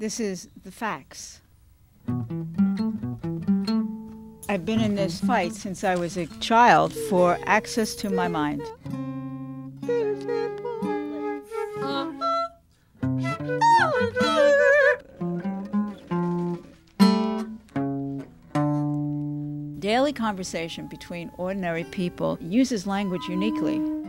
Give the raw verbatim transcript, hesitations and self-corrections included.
This is the facts. I've been in this fight since I was a child for access to my mind. Daily conversation between ordinary people uses language uniquely.